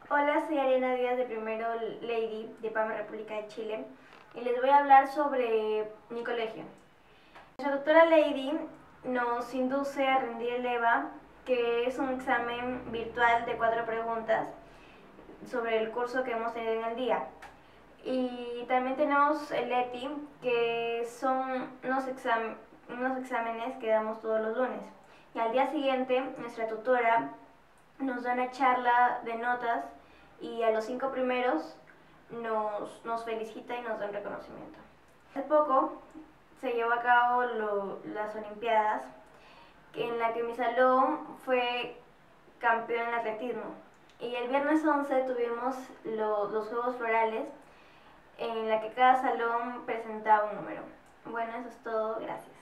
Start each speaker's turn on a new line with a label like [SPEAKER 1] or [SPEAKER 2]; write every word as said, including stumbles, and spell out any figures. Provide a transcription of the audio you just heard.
[SPEAKER 1] Hola, soy Ariana Díaz de Primero Lady de PAME República de Chile y les voy a hablar sobre mi colegio. Nuestra doctora Lady nos induce a rendir el EVA, que es un examen virtual de cuatro preguntas sobre el curso que hemos tenido en el día. Y también tenemos el E T I, que son unos, exam unos exámenes que damos todos los lunes. Y al día siguiente, nuestra tutora nos da una charla de notas y a los cinco primeros nos, nos felicita y nos da un reconocimiento. Hace poco se llevó a cabo lo, las Olimpiadas, en la que mi salón fue campeón en atletismo. Y el viernes once tuvimos lo, los Juegos Florales, en la que cada salón presentaba un número. Bueno, eso es todo, gracias.